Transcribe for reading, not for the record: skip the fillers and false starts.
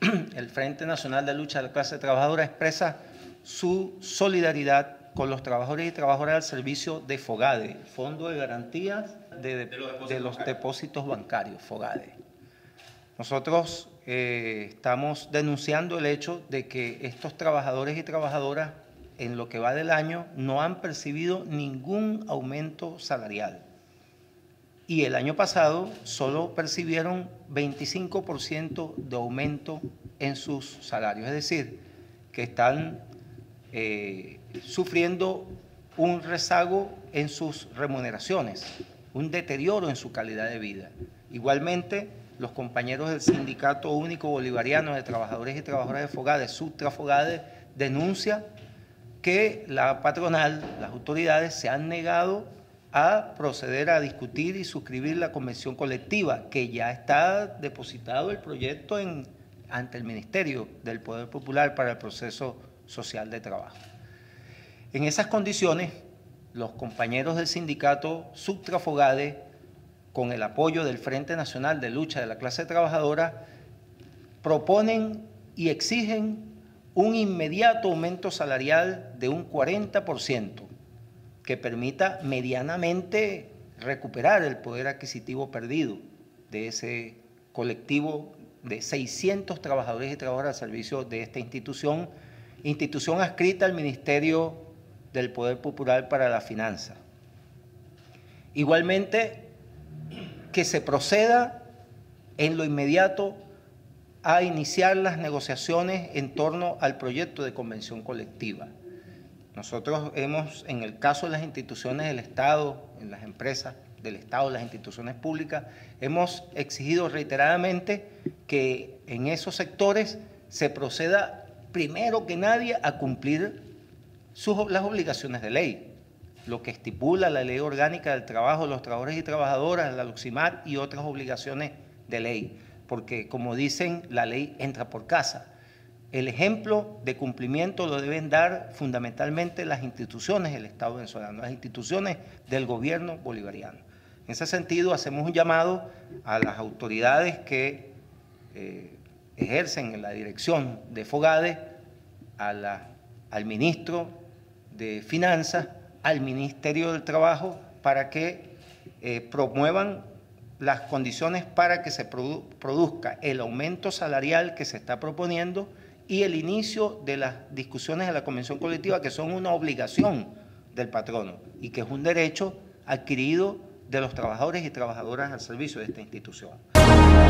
el Frente Nacional de Lucha de la Clase Trabajadora expresa su solidaridad con los trabajadores y trabajadoras al servicio de FOGADE, Fondo de Garantías de los Depósitos Bancarios, FOGADE. Nosotros estamos denunciando el hecho de que estos trabajadores y trabajadoras en lo que va del año no han percibido ningún aumento salarial. Y el año pasado solo percibieron 25% de aumento en sus salarios. Es decir, que están sufriendo un rezago en sus remuneraciones, un deterioro en su calidad de vida. Igualmente, los compañeros del Sindicato Único Bolivariano de Trabajadores y Trabajadoras de FOGADE, Subtrafogade, denuncia que la patronal, las autoridades, se han negado a proceder a discutir y suscribir la convención colectiva, que ya está depositado el proyecto ante el Ministerio del Poder Popular para el proceso social de trabajo. En esas condiciones, los compañeros del sindicato Subtrafogade, con el apoyo del Frente Nacional de Lucha de la Clase Trabajadora, proponen y exigen un inmediato aumento salarial de un 40%, que permita medianamente recuperar el poder adquisitivo perdido de ese colectivo de 600 trabajadores y trabajadoras al servicio de esta institución adscrita al Ministerio del Poder Popular para la Finanza. Igualmente, que se proceda en lo inmediato a iniciar las negociaciones en torno al proyecto de convención colectiva. Nosotros hemos, en el caso de las instituciones del Estado, en las empresas del Estado, las instituciones públicas, hemos exigido reiteradamente que en esos sectores se proceda primero que nadie a cumplir las obligaciones de ley, lo que estipula la Ley Orgánica del Trabajo de los Trabajadores y Trabajadoras, la LUCIMAT y otras obligaciones de ley, porque como dicen, la ley entra por casa. El ejemplo de cumplimiento lo deben dar fundamentalmente las instituciones del Estado venezolano, las instituciones del gobierno bolivariano. En ese sentido, hacemos un llamado a las autoridades que ejercen en la dirección de FOGADE, al ministro de Finanzas, al Ministerio del Trabajo, para que promuevan las condiciones para que se produzca el aumento salarial que se está proponiendo y el inicio de las discusiones de la convención colectiva, que son una obligación del patrono y que es un derecho adquirido de los trabajadores y trabajadoras al servicio de esta institución.